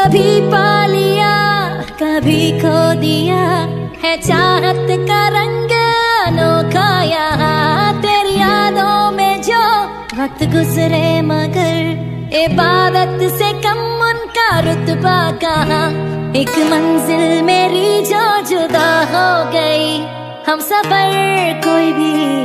कभी पा लिया कभी खो दिया है चाहत का रंग अनोखा यहाँ। तेरी यादों में जो वक्त गुजरे मगर इबादत से कम उनका रुतबा कहाँ। एक मंजिल मेरी जो जुदा हो गई, हम सफर कोई भी